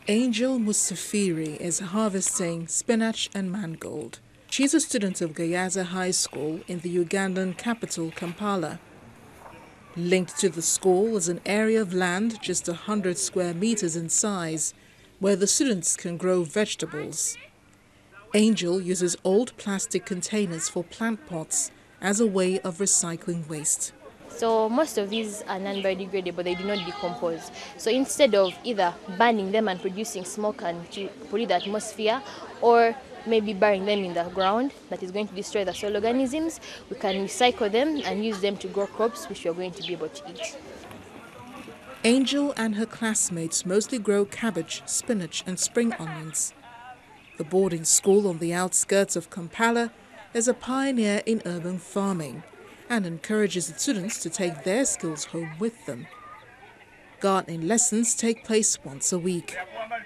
Angel Musafiri is harvesting spinach and mangold. She's a student of Gayaza High School in the Ugandan capital, Kampala. Linked to the school is an area of land just 100 square meters in size, where the students can grow vegetables. Angel uses old plastic containers for plant pots as a way of recycling waste. So most of these are non-biodegradable, they do not decompose. So instead of either burning them and producing smoke and to pollute the atmosphere, or maybe burying them in the ground that is going to destroy the soil organisms, we can recycle them and use them to grow crops which we are going to be able to eat. Angel and her classmates mostly grow cabbage, spinach and spring onions. The boarding school on the outskirts of Kampala is a pioneer in urban farming and encourages the students to take their skills home with them. Gardening lessons take place once a week.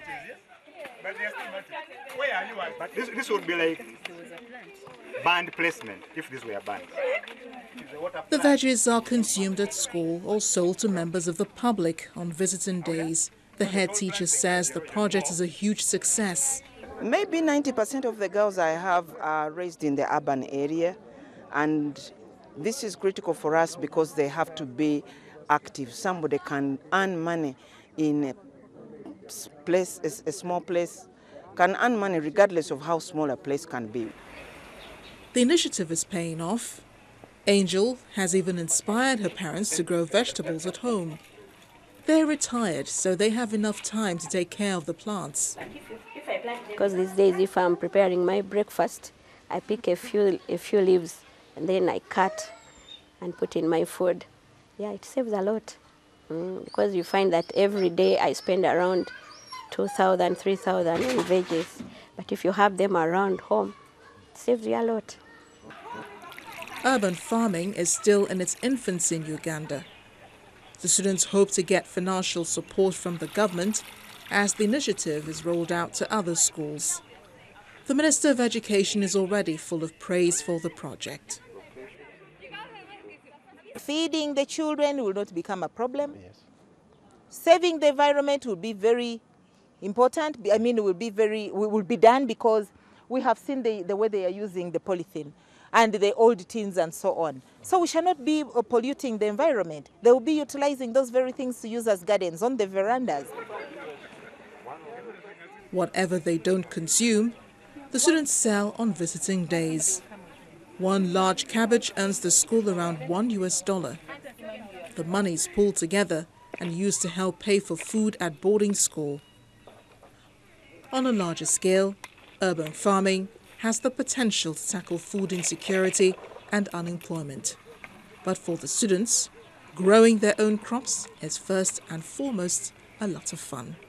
But this would be like band placement, if this were band. The veggies are consumed at school or sold to members of the public on visiting days. The head teacher says the project is a huge success. Maybe 90% of the girls I have are raised in the urban area, and this is critical for us because they have to be active. Somebody can earn money in a place, a small place, can earn money regardless of how small a place can be. The initiative is paying off. Angel has even inspired her parents to grow vegetables at home. They're retired, so they have enough time to take care of the plants. Because these days, if I'm preparing my breakfast, I pick a few leaves and then I cut and put in my food. Yeah, it saves a lot. Because you find that every day I spend around 2,000, 3,000 in veggies. But if you have them around home, it saves you a lot. Urban farming is still in its infancy in Uganda. The students hope to get financial support from the government as the initiative is rolled out to other schools. The Minister of Education is already full of praise for the project. Feeding the children will not become a problem. Yes. Saving the environment will be very important. I mean, it will be done because we have seen the way they are using the polythene and the old tins and so on. So we shall not be polluting the environment. They will be utilizing those very things to use as gardens on the verandas. Whatever they don't consume, the students sell on visiting days. One large cabbage earns the school around $1. The money is pulled together and used to help pay for food at boarding school. On a larger scale, urban farming has the potential to tackle food insecurity and unemployment. But for the students, growing their own crops is first and foremost a lot of fun.